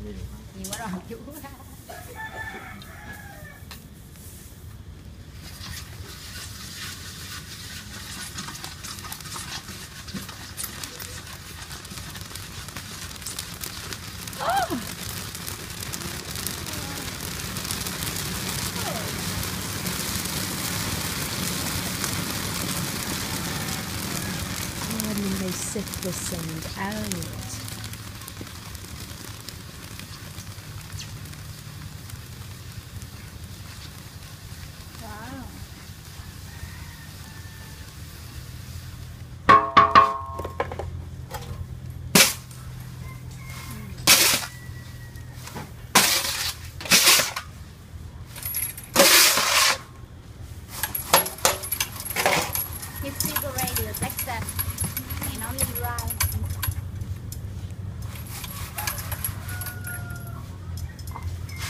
Nhiều quá rồi chú. And they sift the sand out. Wow. If people ready to take that and only right.